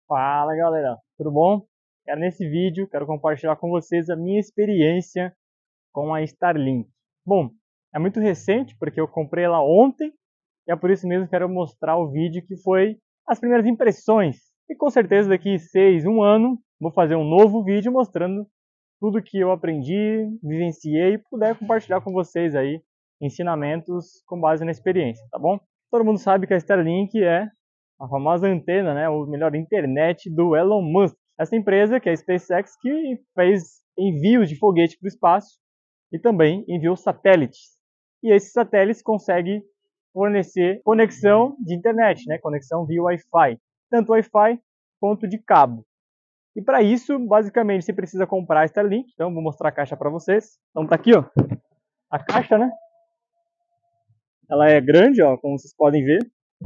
Fala galera, tudo bom? Nesse vídeo quero compartilhar com vocês a minha experiência com a Starlink. Bom, é muito recente porque eu comprei ela ontem e é por isso mesmo que quero mostrar o vídeo que foi as primeiras impressões. E com certeza daqui 1 ano vou fazer um novo vídeo mostrando tudo que eu aprendi, vivenciei e puder compartilhar com vocês aí ensinamentos com base na experiência, tá bom? Todo mundo sabe que a Starlink é a famosa antena, né, ou melhor, internet do Elon Musk. Essa empresa, que é a SpaceX, que fez envios de foguete para o espaço e também enviou satélites. E esses satélites conseguem fornecer conexão de internet, né, conexão via Wi-Fi, tanto Wi-Fi quanto de cabo. E para isso, basicamente, você precisa comprar a Starlink. Então, vou mostrar a caixa para vocês. Então, tá aqui, ó, a caixa, né? Ela é grande, ó, como vocês podem ver.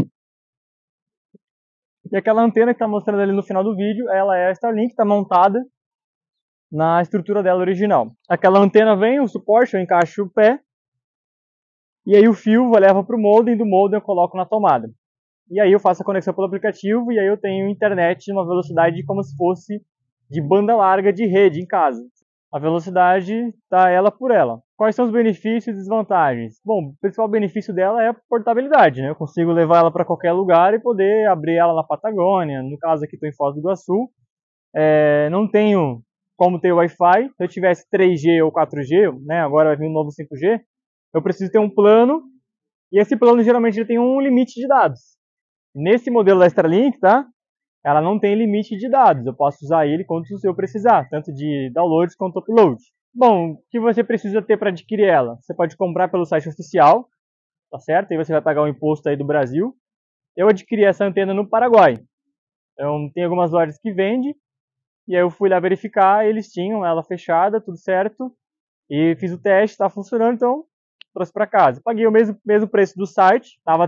E aquela antena que está mostrando ali no final do vídeo, ela é a Starlink, está montada na estrutura dela original. Aquela antena vem, o suporte, eu encaixo o pé, e aí o fio leva para o modem, do modem eu coloco na tomada. E aí eu faço a conexão pelo aplicativo, e aí eu tenho internet numa velocidade como se fosse de banda larga de rede em casa. A velocidade está ela por ela. Quais são os benefícios e desvantagens? Bom, o principal benefício dela é a portabilidade, né? Eu consigo levar ela para qualquer lugar e poder abrir ela na Patagônia. No caso aqui estou em Foz do Iguaçu. Não tenho como ter Wi-Fi. Se eu tivesse 3G ou 4G, né? Agora vai vir um novo 5G. Eu preciso ter um plano e esse plano geralmente ele tem um limite de dados. Nesse modelo da Starlink, tá? Ela não tem limite de dados, eu posso usar ele quanto eu precisar, tanto de download quanto upload. Bom, o que você precisa ter para adquirir ela? Você pode comprar pelo site oficial, tá certo? Aí você vai pagar o imposto aí do Brasil. Eu adquiri essa antena no Paraguai. Então tem algumas lojas que vendem, e aí eu fui lá verificar, eles tinham ela fechada, tudo certo, e fiz o teste, tá funcionando, então trouxe para casa. Paguei o mesmo preço do site, tava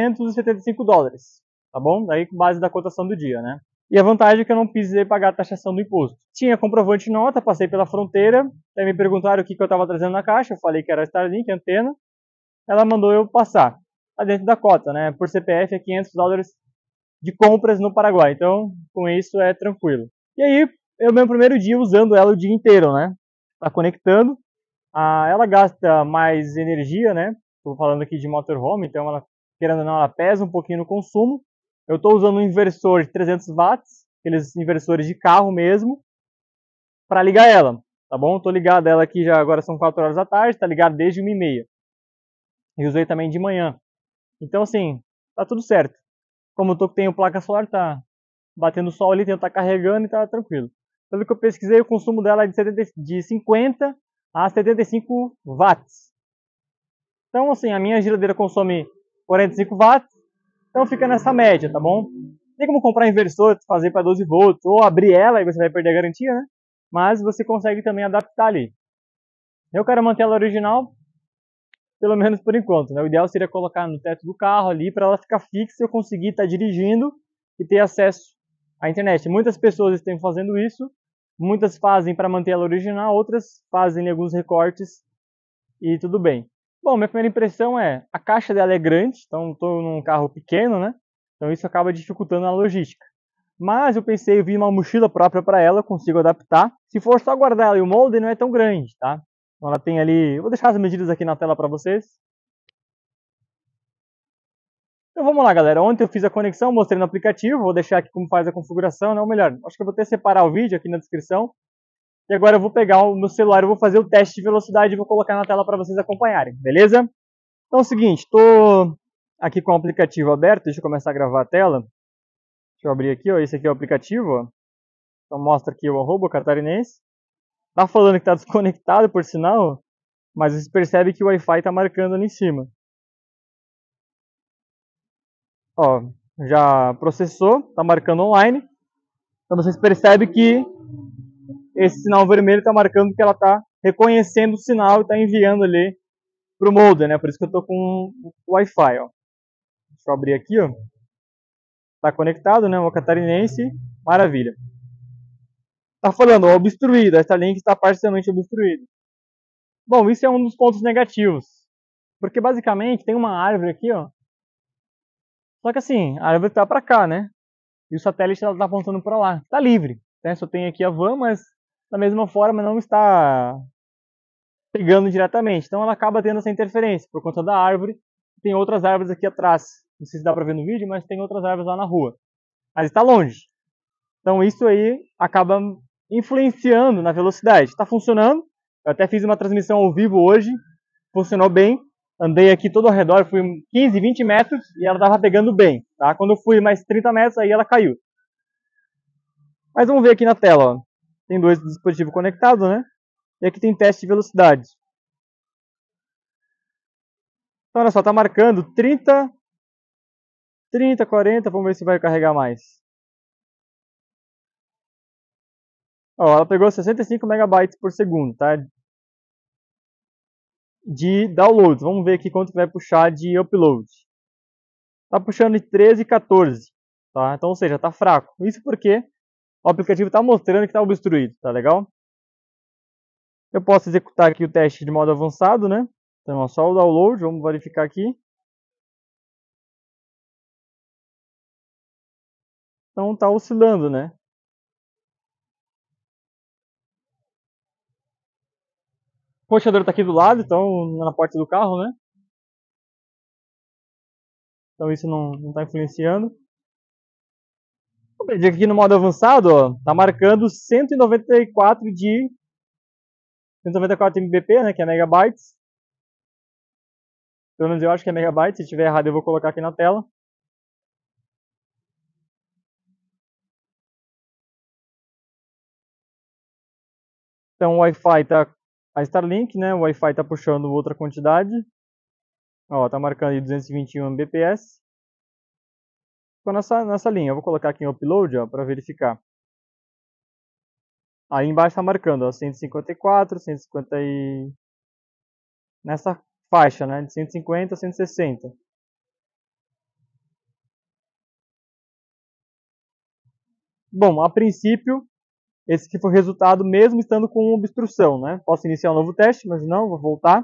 $375, tá bom? Daí com base da cotação do dia, né? E a vantagem é que eu não precisei pagar a taxação do imposto. Tinha comprovante de nota, passei pela fronteira, aí me perguntaram o que eu estava trazendo na caixa, eu falei que era a Starlink, antena, ela mandou eu passar. Tá dentro da cota, né? Por CPF é $500 de compras no Paraguai, então com isso é tranquilo. E aí, eu meu primeiro dia usando ela o dia inteiro, né? Tá conectando, ela gasta mais energia, né? Estou falando aqui de motorhome, então ela, querendo ou não, ela pesa um pouquinho no consumo. Eu estou usando um inversor de 300 watts, aqueles inversores de carro mesmo, para ligar ela, tá bom? Estou ligado ela aqui já, agora são 4 horas da tarde, está ligado desde 1h30. E usei também de manhã. Então, assim, tá tudo certo. Como eu tenho placa solar, tá batendo sol ali, tá carregando e tá tranquilo. Pelo que eu pesquisei, o consumo dela é de 50 a 75 watts. Então, assim, a minha geladeira consome 45 watts, então fica nessa média, tá bom? Tem como comprar inversor, fazer para 12 volts, ou abrir ela e você vai perder a garantia, né? Mas você consegue também adaptar ali. Eu quero manter ela original, pelo menos por enquanto, né? O ideal seria colocar no teto do carro ali para ela ficar fixa e eu conseguir estar dirigindo e ter acesso à internet. Muitas pessoas estão fazendo isso, muitas fazem para manter ela original, outras fazem alguns recortes e tudo bem. Bom, minha primeira impressão é, a caixa dela é grande, então estou num carro pequeno, né? Então isso acaba dificultando a logística. Mas eu pensei, eu vi uma mochila própria para ela, eu consigo adaptar. Se for só guardar ela e o molde, não é tão grande, tá? Então ela tem ali, eu vou deixar as medidas aqui na tela para vocês. Então vamos lá, galera. Ontem eu fiz a conexão, mostrei no aplicativo, vou deixar aqui como faz a configuração, né? Ou melhor, acho que eu vou até separar o vídeo aqui na descrição. E agora eu vou pegar o meu celular, eu vou fazer o teste de velocidade e vou colocar na tela para vocês acompanharem, beleza? Então é o seguinte, estou aqui com o aplicativo aberto, deixa eu começar a gravar a tela. Deixa eu abrir aqui, ó, esse aqui é o aplicativo, ó. Então mostra aqui o arroba catarinense. Tá falando que está desconectado, por sinal, mas você percebe que o Wi-Fi está marcando ali em cima. Ó, já processou, está marcando online. Então vocês percebem que esse sinal vermelho está marcando que ela está reconhecendo o sinal e está enviando ali para o modem, né? Por isso que eu estou com o Wi-Fi, ó. Deixa eu abrir aqui, ó. Está conectado, né? O catarinense, maravilha. Tá falando, ó, obstruído, essa link está parcialmente obstruída. Bom, isso é um dos pontos negativos. Porque basicamente tem uma árvore aqui, ó. Só que assim, a árvore está para cá, né? e o satélite está apontando para lá. Está livre, né? Só tem aqui a van, mas da mesma forma não está pegando diretamente. Então ela acaba tendo essa interferência por conta da árvore. Tem outras árvores aqui atrás. Não sei se dá para ver no vídeo, mas tem outras árvores lá na rua. Mas está longe. Então isso aí acaba influenciando na velocidade. Está funcionando. Eu até fiz uma transmissão ao vivo hoje. Funcionou bem. Andei aqui todo ao redor, fui 15, 20 metros e ela estava pegando bem. Tá? Quando eu fui mais 30 metros, aí ela caiu. Mas vamos ver aqui na tela. Ó. Tem dois dispositivos conectados, né? E aqui tem teste de velocidade. Então olha só, está marcando 30, 40. Vamos ver se vai carregar mais. Ó, ela pegou 65 megabytes por segundo, tá? De downloads. Vamos ver aqui quanto vai puxar de upload. Tá puxando de 13 e 14, tá? Então, ou seja, tá fraco. Isso porque o aplicativo tá mostrando que tá obstruído, tá legal? Eu posso executar aqui o teste de modo avançado, né? Então, ó, só o download, vamos verificar aqui. Então tá oscilando, né? O roteador tá aqui do lado, então na porta do carro, né? Então isso não tá influenciando. Vou pedir aqui no modo avançado, ó, tá marcando 194 de 194 mbp, né, que é megabytes. Pelo menos eu acho que é megabytes, se estiver errado eu vou colocar aqui na tela. Então o Wi-Fi tá a Starlink, né? O Wi-Fi tá puxando outra quantidade. Ó, tá marcando aí 221 mbps. Ficou nessa linha. Eu vou colocar aqui em upload, ó, para verificar. Aí embaixo tá marcando, ó, 154, 150 e nessa faixa, né, de 150 a 160. Bom, a princípio, esse aqui foi o resultado mesmo estando com obstrução, né? Posso iniciar um novo teste, mas não, vou voltar.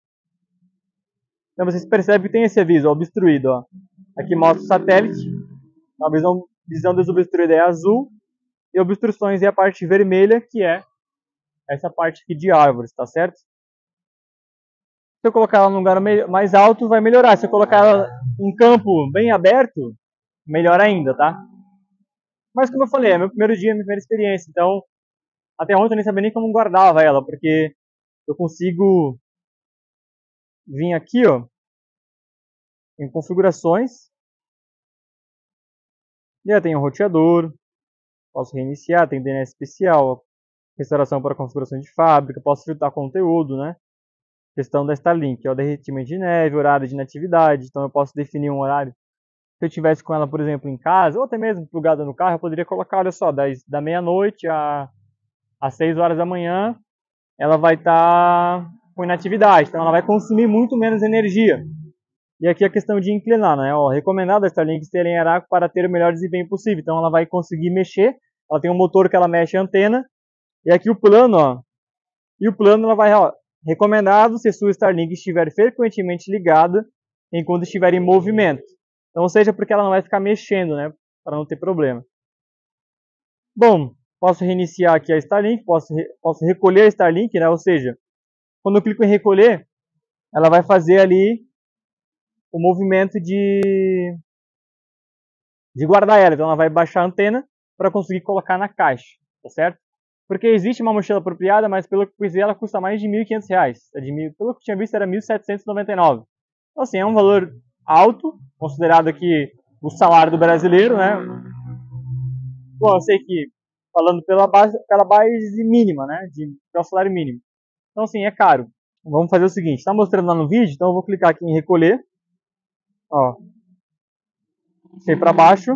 Então vocês percebem que tem esse aviso, ó, obstruído, ó. Aqui mostra o satélite, a visão desobstruída é azul, e obstruções é a parte vermelha, que é essa parte aqui de árvores, tá certo? Se eu colocar ela num lugar mais alto, vai melhorar. Se eu colocar ela em campo bem aberto, melhor ainda, tá? Mas como eu falei, é meu primeiro dia, minha primeira experiência, então até ontem eu nem sabia nem como guardava ela, porque eu consigo vir aqui, ó, em configurações, já tem o roteador, posso reiniciar, tem DNS especial, restauração para configuração de fábrica, posso filtrar conteúdo, né? Questão da Starlink, ó, derretimento de neve, horário de inatividade, então eu posso definir um horário. Se eu tivesse com ela, por exemplo, em casa, ou até mesmo plugada no carro, eu poderia colocar, olha só, da meia-noite às 6 horas da manhã, ela vai estar com inatividade, então ela vai consumir muito menos energia. E aqui a questão de inclinar, né? Ó, recomendado a Starlink ser em Araco para ter o melhor desempenho possível. Então ela vai conseguir mexer, ela tem um motor que ela mexe a antena, e aqui o plano, ó, e o plano ela vai, ó, recomendado se sua Starlink estiver frequentemente ligada enquanto estiver em movimento. Então, ou seja, porque ela não vai ficar mexendo, né? Para não ter problema. Bom, posso reiniciar aqui a Starlink, posso recolher a Starlink, né? Ou seja, quando eu clico em recolher, ela vai fazer ali o movimento de guardar ela. Então ela vai baixar a antena para conseguir colocar na caixa, tá certo? Porque existe uma mochila apropriada, mas pelo que eu ela custa mais de R$ 1.500. Pelo que eu tinha visto era 1.799. Então assim, é um valor alto, considerado aqui o salário do brasileiro, né? Bom, eu sei que falando pela base mínima, né? Que é o salário mínimo. Então assim, é caro. Vamos fazer o seguinte, está mostrando lá no vídeo, então eu vou clicar aqui em recolher. Ó, sei para baixo.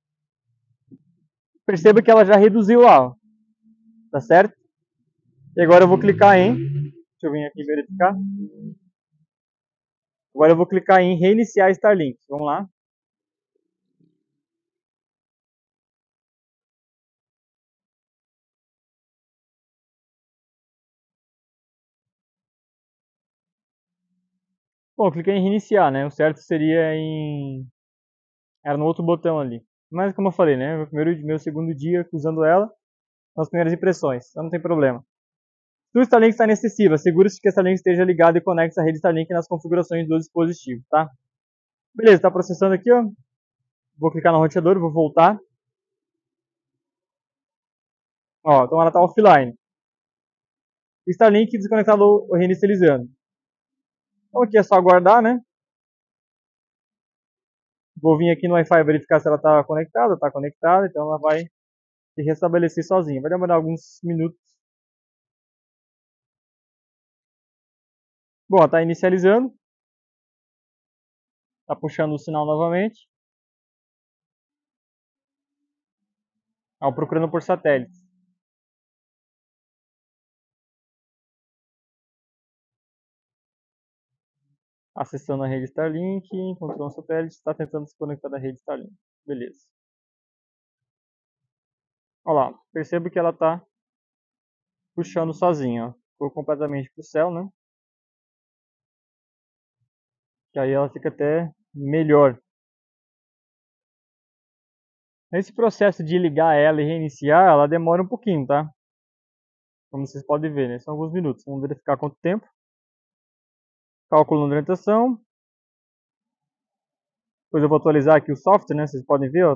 Perceba que ela já reduziu lá, ó, tá certo? E agora eu vou clicar em, deixa eu vir aqui verificar. Agora eu vou clicar em reiniciar Starlink. Vamos lá. Bom, eu cliquei em reiniciar, né? O certo seria em, era no outro botão ali. Mas como eu falei, né? Meu segundo dia usando ela, são as primeiras impressões, então não tem problema. Se o Starlink está inacessível, assegure-se que o Starlink esteja ligado e conecte a rede Starlink nas configurações do dispositivo, tá? Beleza, está processando aqui, ó. Vou clicar no roteador, vou voltar. Ó, então ela está offline. Starlink desconectado ou reinicializando. Então aqui é só aguardar, né? Vou vir aqui no Wi-Fi verificar se ela está conectada. Está conectada, então ela vai se restabelecer sozinha. Vai demorar alguns minutos. Bom, está inicializando. Está puxando o sinal novamente. Ó, procurando por satélite. Acessando a rede Starlink, encontrou um satélite, está tentando se conectar da rede Starlink. Beleza. Olha lá, percebo que ela está puxando sozinha, ó. Ficou completamente para o céu, né? Que aí ela fica até melhor. Nesse processo de ligar ela e reiniciar, ela demora um pouquinho, tá? Como vocês podem ver, né? São alguns minutos. Vamos verificar quanto tempo. Cálculo de orientação. Depois eu vou atualizar aqui o software, né? Vocês podem ver, ó.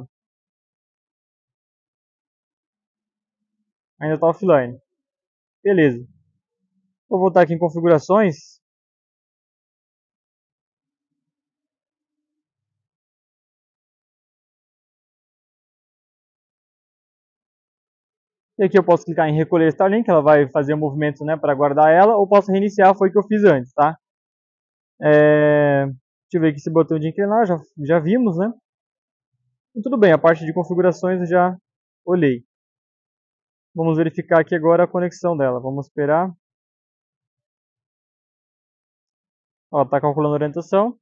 Ainda está offline. Beleza. Vou voltar aqui em configurações. E aqui eu posso clicar em recolher Starlink, ela vai fazer o movimento, né, para guardar ela, ou posso reiniciar, foi o que eu fiz antes, tá? Deixa eu ver aqui esse botão de inclinar, já vimos, né? E tudo bem, a parte de configurações eu já olhei. Vamos verificar aqui agora a conexão dela, vamos esperar. Ó, tá calculando a orientação.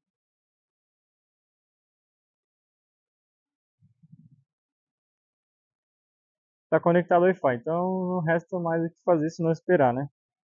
Tá conectado ao Wi-Fi, então não resta mais o que fazer se não esperar, né?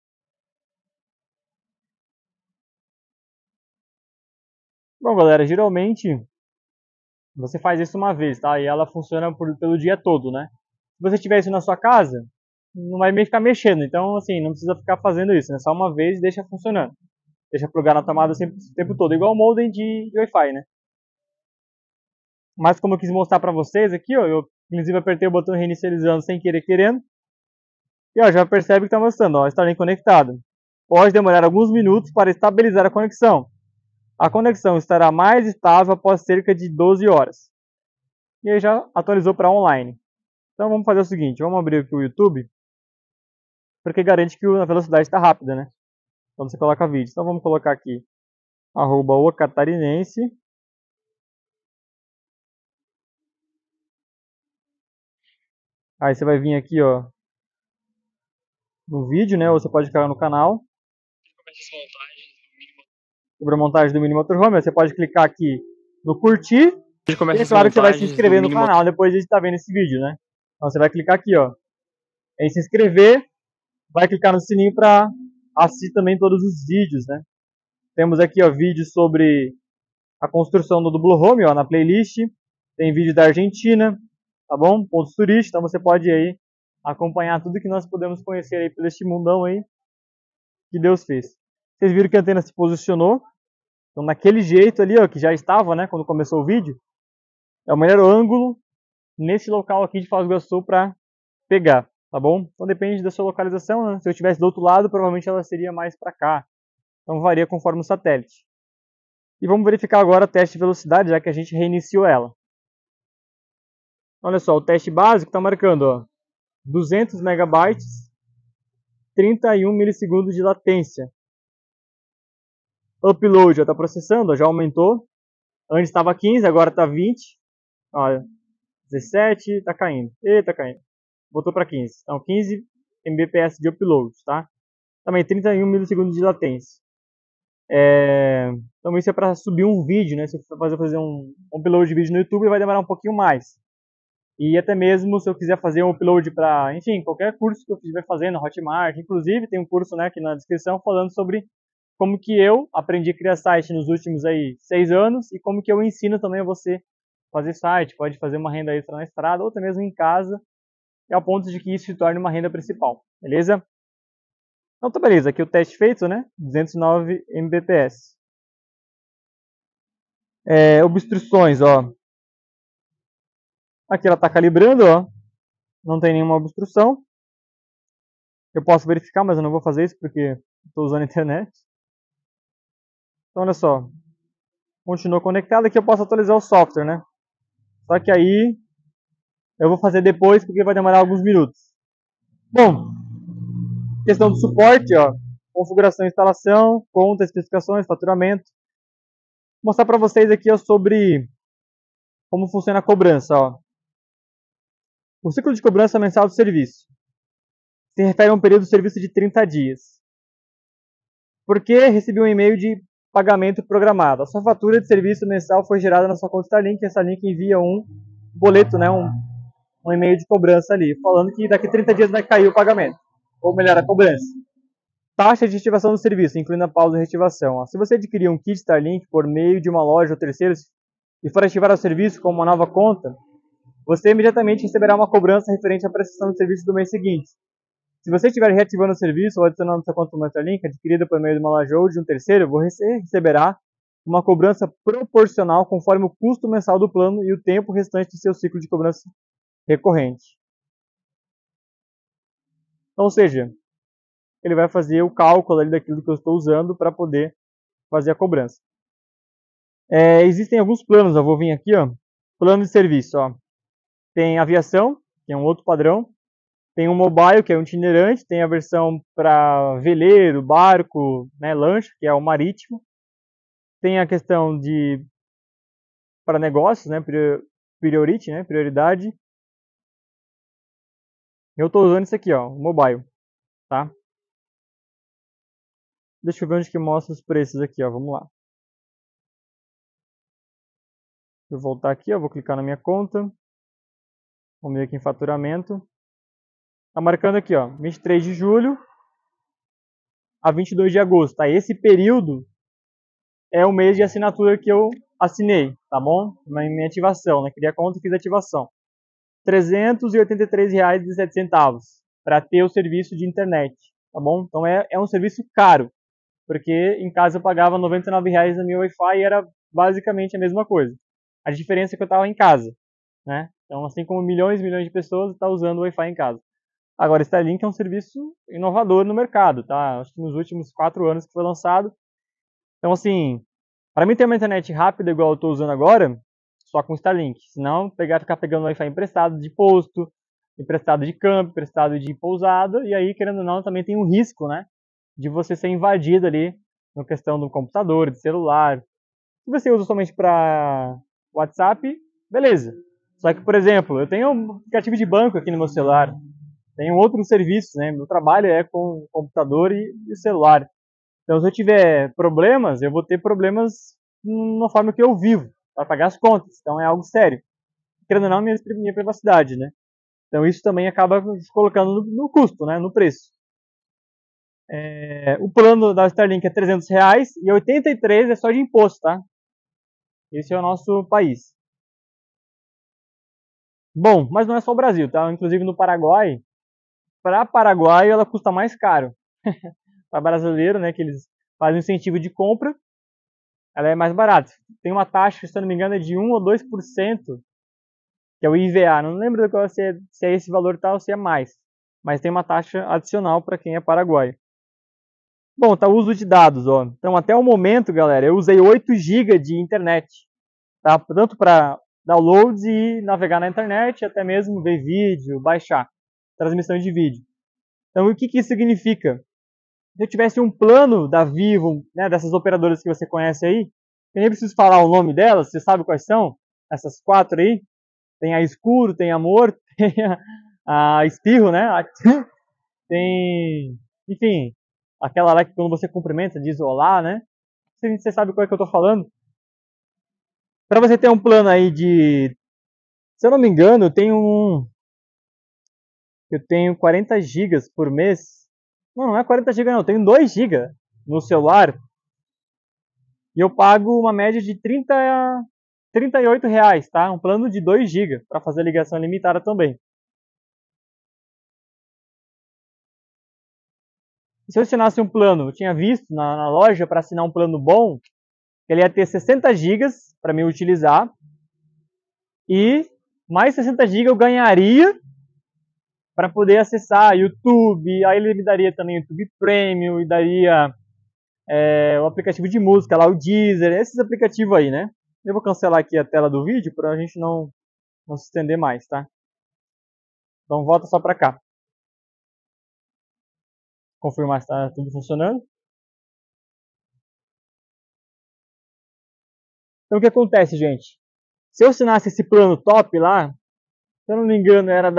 Bom, galera, geralmente você faz isso uma vez, tá? E ela funciona pelo dia todo, né? Se você tiver isso na sua casa, não vai ficar mexendo. Então, assim, não precisa ficar fazendo isso, né? Só uma vez e deixa funcionando. Deixa plugar na tomada sempre, o tempo todo, igual o modem de Wi-Fi, né? Mas como eu quis mostrar pra vocês aqui, ó, eu inclusive apertei o botão reinicializando sem querer querendo. E ó, já percebe que tá mostrando, ó, Starlink conectado. Pode demorar alguns minutos para estabilizar a conexão. A conexão estará mais estável após cerca de 12 horas. E aí já atualizou para online. Então vamos fazer o seguinte, vamos abrir aqui o YouTube, porque garante que a velocidade está rápida, né? Quando você coloca vídeo. Então vamos colocar aqui, @ocatarinense. Aí você vai vir aqui, ó, no vídeo, né? Ou você pode clicar no canal. Sobre a montagem do Mini Motorhome, você pode clicar aqui no curtir. E é claro que você vai se inscrever no canal depois de estar vendo esse vídeo, né? Então você vai clicar aqui, ó, em se inscrever, vai clicar no sininho para assistir também todos os vídeos, né? Temos aqui, ó, vídeos sobre a construção do Blue Home, ó, na playlist. Tem vídeo da Argentina, tá bom? Pontos turísticos, então você pode aí acompanhar tudo que nós podemos conhecer aí pelo este mundão aí que Deus fez. Vocês viram que a antena se posicionou, então naquele jeito ali, ó, que já estava, né, quando começou o vídeo. É o melhor ângulo nesse local aqui de Foz do Iguaçu para pegar, tá bom? Então depende da sua localização, né? Se eu estivesse do outro lado, provavelmente ela seria mais para cá. Então varia conforme o satélite. E vamos verificar agora o teste de velocidade, já que a gente reiniciou ela. Olha só, o teste básico está marcando, ó, 200 megabytes, 31 milissegundos de latência. Upload já está processando, ó, já aumentou. Antes estava 15, agora está 20. Olha, 17, está caindo. Eita, caindo. Botou para 15. Então 15 Mbps de upload, tá? Também 31 milissegundos de latência. Então isso é para subir um vídeo, né? Se eu for fazer um upload de vídeo no YouTube, vai demorar um pouquinho mais. E até mesmo se eu quiser fazer um upload para, enfim, qualquer curso que eu estiver fazendo, Hotmart, inclusive tem um curso, né, aqui na descrição falando sobre como que eu aprendi a criar site nos últimos aí 6 anos e como que eu ensino também a você fazer site, pode fazer uma renda extra na estrada, ou até mesmo em casa, e ao ponto de que isso se torne uma renda principal, beleza? Então tá beleza, aqui o teste feito, né? 209 Mbps. Obstruções, ó. Aqui ela está calibrando, ó. Não tem nenhuma obstrução. Eu posso verificar, mas eu não vou fazer isso porque estou usando a internet. Então olha só. Continua conectado, aqui eu posso atualizar o software, né? Só que aí eu vou fazer depois porque vai demorar alguns minutos. Bom, questão do suporte, ó. Configuração e instalação, conta, especificações, faturamento. Vou mostrar para vocês aqui ó, sobre como funciona a cobrança, ó. O ciclo de cobrança mensal do serviço se refere a um período de serviço de 30 dias. Por que recebi um e-mail de pagamento programado? A sua fatura de serviço mensal foi gerada na sua conta Starlink, e a Starlink envia um boleto, né, um e-mail de cobrança ali, falando que daqui a 30 dias vai cair o pagamento, ou melhor, a cobrança. Taxa de ativação do serviço, incluindo a pausa e reativação. Se você adquirir um kit Starlink por meio de uma loja ou terceiros e for ativar o serviço com uma nova conta, você imediatamente receberá uma cobrança referente à prestação do serviço do mês seguinte. Se você estiver reativando o serviço ou adicionando sua conta no Starlink, adquirida por meio de uma loja ou de um terceiro, você receberá uma cobrança proporcional conforme o custo mensal do plano e o tempo restante do seu ciclo de cobrança recorrente. Então, ou seja, ele vai fazer o cálculo ali daquilo que eu estou usando para poder fazer a cobrança. Existem alguns planos, eu vou vir aqui, ó, plano de serviço. Ó. Tem aviação, que é um outro padrão. Tem o mobile, que é um itinerante, tem a versão para veleiro, barco, né, lancha, que é o marítimo. Tem a questão de para negócios, né, priority, né, prioridade. Eu estou usando isso aqui, ó, o mobile, tá? Deixa eu ver onde que mostra os preços aqui, ó, vamos lá. Vou voltar aqui, ó, vou clicar na minha conta. Vamos ver aqui em faturamento. Tá marcando aqui, ó, 23 de julho a 22 de agosto, tá? Esse período é o mês de assinatura que eu assinei, tá bom? Na minha ativação, né? Criei a conta e fiz a ativação. R$ 383,17 para ter o serviço de internet, tá bom? Então é um serviço caro, porque em casa eu pagava R$ 99,00 no meu Wi-Fi e era basicamente a mesma coisa. A diferença é que eu estava em casa, né? Então, assim como milhões e milhões de pessoas estão usando o Wi-Fi em casa. Agora, Starlink é um serviço inovador no mercado, tá? Acho que nos últimos 4 anos que foi lançado. Então, assim, para mim ter uma internet rápida igual eu estou usando agora, só com Starlink. Senão, ficar pegando Wi-Fi emprestado de posto, emprestado de campo, emprestado de pousada, e aí, querendo ou não, também tem um risco, né? De você ser invadido ali, na questão do computador, de celular. Se você usa somente para WhatsApp, beleza. Só que, por exemplo, eu tenho um aplicativo de banco aqui no meu celular. Tenho outros serviços, né? Meu trabalho é com computador e celular. Então, se eu tiver problemas, eu vou ter problemas na forma que eu vivo, para pagar as contas. Então, é algo sério. Querendo ou não, minha privacidade, né? Então, isso também acaba colocando no custo, né? No preço. O plano da Starlink é R$300 e 83 é só de imposto, tá? Esse é o nosso país. Bom, mas não é só o Brasil, tá? Inclusive no Paraguai, para Paraguai ela custa mais caro. Para brasileiro, né, que eles fazem incentivo de compra, ela é mais barata. Tem uma taxa, se eu não me engano, é de 1 ou 2%, que é o IVA. Não lembro se é esse valor tal ou se é mais. Mas tem uma taxa adicional para quem é paraguaio. Bom, tá o uso de dados, ó. Então, até o momento, galera, eu usei 8 GB de internet, tá? Tanto para downloads e navegar na internet, até mesmo ver vídeo, baixar, transmissão de vídeo. Então, o que isso significa? Se eu tivesse um plano da Vivo, né, dessas operadoras que você conhece aí, eu nem preciso falar o nome delas, você sabe quais são? Essas 4 aí. Tem a Escuro, tem a Amor, tem a Espirro, né? Tem, enfim, aquela lá que quando você cumprimenta diz olá, né? Você sabe qual é que eu tô falando? Para você ter um plano aí de, se eu não me engano, eu tenho 40 GB por mês. Não é 40 GB não, eu tenho 2 GB no celular. E eu pago uma média de 30 R$ 38, tá? Um plano de 2 GB para fazer ligação ilimitada também. Se eu assinasse um plano, eu tinha visto na loja para assinar um plano bom, ele ia ter 60 GB para me utilizar e mais 60 GB eu ganharia para poder acessar YouTube. Aí ele me daria também YouTube Premium e daria o aplicativo de música lá, o Deezer, esses aplicativos aí, né? Eu vou cancelar aqui a tela do vídeo para a gente não se estender mais, tá? Então volta só para cá. Confirmar se está tudo funcionando. Então o que acontece, gente? Se eu assinasse esse plano top lá, se eu não me engano era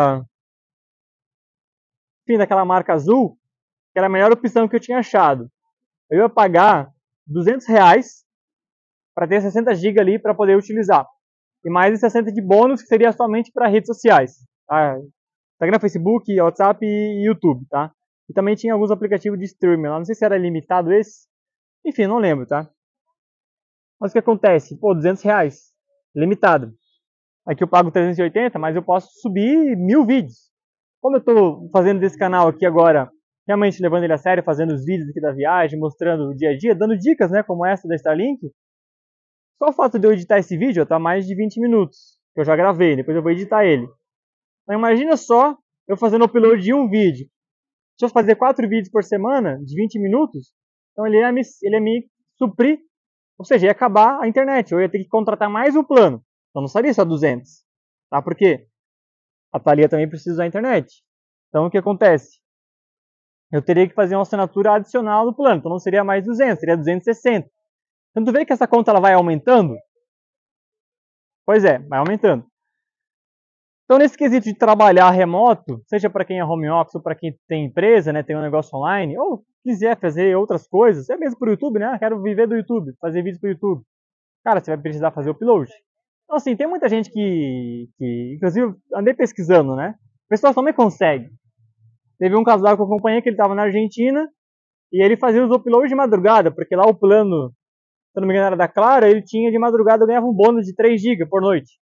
enfim, daquela marca azul, que era a melhor opção que eu tinha achado. Eu ia pagar R$ 200 para ter 60 GB ali para poder utilizar. E mais de 60 de bônus, que seria somente para redes sociais. Tá? Instagram, Facebook, WhatsApp e YouTube, tá? E também tinha alguns aplicativos de streaming lá. Não sei se era limitado esse. Enfim, não lembro, tá? Mas o que acontece? Pô, R$ 200. Limitado. Aqui eu pago 380, mas eu posso subir 1000 vídeos. Como eu estou fazendo desse canal aqui agora, realmente levando ele a sério, fazendo os vídeos aqui da viagem, mostrando o dia a dia, dando dicas, né, como essa da Starlink, só o fato de eu editar esse vídeo, tá mais de 20 minutos, que eu já gravei, depois eu vou editar ele. Então imagina só eu fazendo upload de um vídeo. Se eu fazer 4 vídeos por semana, de 20 minutos, então ele ia me suprir, ou seja, ia acabar a internet, eu ia ter que contratar mais um plano. Então não seria só 200, tá? Por quê? A Thalia também precisa da internet. Então o que acontece? Eu teria que fazer uma assinatura adicional no plano, então não seria mais 200, seria 260. Então tu vê que essa conta ela vai aumentando? Pois é, vai aumentando. Então nesse quesito de trabalhar remoto, seja para quem é home office ou para quem tem empresa, né, tem um negócio online, ou quiser fazer outras coisas, é mesmo pro YouTube, né? Quero viver do YouTube, fazer vídeos pro YouTube. Cara, você vai precisar fazer upload. Então assim, tem muita gente que inclusive, andei pesquisando, né? O pessoal também consegue. Teve um casal que eu acompanhei que ele estava na Argentina e ele fazia os uploads de madrugada, porque lá o plano, se eu não me engano era da Claro, ele tinha de madrugada, ganhava um bônus de 3 GB por noite.